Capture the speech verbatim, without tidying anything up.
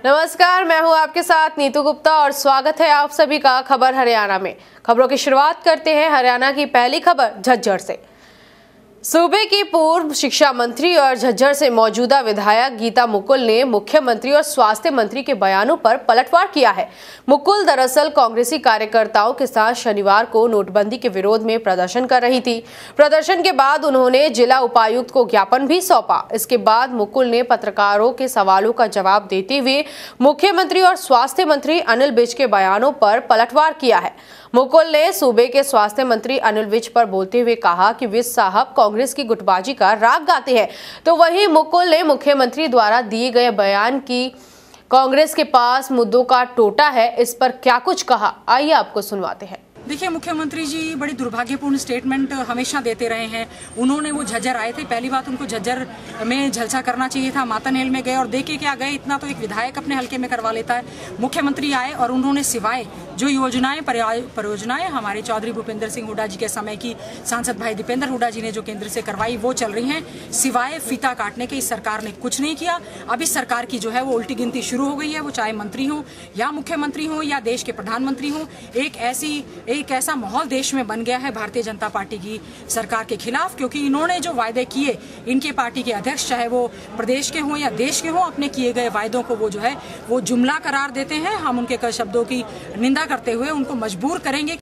नमस्कार, मैं हूं आपके साथ नीतू गुप्ता और स्वागत है आप सभी का खबर हरियाणा में। खबरों की शुरुआत करते हैं हरियाणा की पहली खबर झज्जर से। सूबे की पूर्व शिक्षा मंत्री और झज्जर से मौजूदा विधायक गीता मुकुल ने मुख्यमंत्री और स्वास्थ्य मंत्री के बयानों पर पलटवार किया है। मुकुल दरअसल कांग्रेसी कार्यकर्ताओं के साथ शनिवार को नोटबंदी के विरोध में प्रदर्शन कर रही थी। प्रदर्शन के बाद उन्होंने जिला उपायुक्त को ज्ञापन भी सौंपा। इसके बाद मुकुल ने पत्रकारों के सवालों का जवाब देते हुए मुख्यमंत्री और स्वास्थ्य मंत्री अनिल विज के बयानों पर पलटवार किया है। मुकुल ने सूबे के स्वास्थ्य मंत्री अनिल विज पर बोलते हुए कहा कि विज साहब कांग्रेस की गुटबाजी का राग गाते हैं, तो वहीं मुकुल ने मुख्यमंत्री द्वारा दिए गए बयान की कांग्रेस के पास मुद्दों का टोटा है, इस पर क्या कुछ कहा, आइए आपको सुनवाते हैं। देखिए, मुख्यमंत्री जी बड़ी दुर्भाग्यपूर्ण स्टेटमेंट हमेशा देते रहे हैं। उन्होंने वो झज्जर आए थे, पहली बात उनको झज्जर में जलसा करना चाहिए था। मातानेल में गए और देखे क्या गए, इतना तो एक विधायक अपने हल्के में करवा लेता है। मुख्यमंत्री आए और उन्होंने सिवाय जो योजनाएं परियोजनाएं हमारे चौधरी भूपेंद्र सिंह हुड्डा जी के समय की सांसद भाई दीपेंद्र हुड्डा जी ने जो केंद्र से करवाई वो चल रही हैं, सिवाय फीता काटने के इस सरकार ने कुछ नहीं किया। अब इस सरकार की जो है वो उल्टी गिनती शुरू हो गई है, वो चाहे मंत्री हो या मुख्यमंत्री हो या देश के प्रधानमंत्री हो। एक ऐसी एक ऐसा माहौल देश में बन गया है भारतीय जनता पार्टी की सरकार के खिलाफ, क्योंकि इन्होंने जो वायदे किए, इनके पार्टी के अध्यक्ष चाहे वो प्रदेश के हों या देश के हों, अपने किए गए वायदों को वो जो है वो जुमला करार देते हैं। हम उनके शब्दों की निंदा करते हुए उनको मजबूर करेंगे